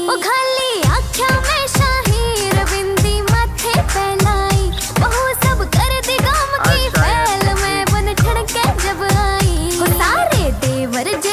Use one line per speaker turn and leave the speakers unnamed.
ओ खाली आख्या में शाहीर बिंदी माथे पहनाई, बहू सब कर दी गम की फैल में बन ठड़के जब आई। ओ सारे देवर